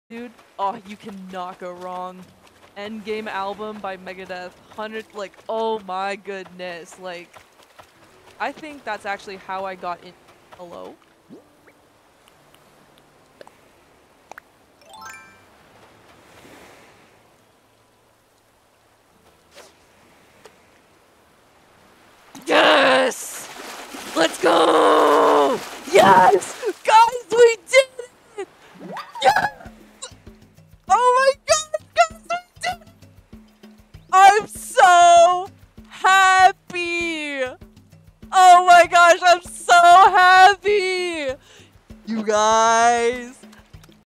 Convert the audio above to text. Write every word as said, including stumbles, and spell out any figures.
Dude, oh, you cannot go wrong. Endgame album by Megadeth, hundred, like, oh my goodness, like, I think that's actually how I got in. Hello? Yes! Let's go! Yes!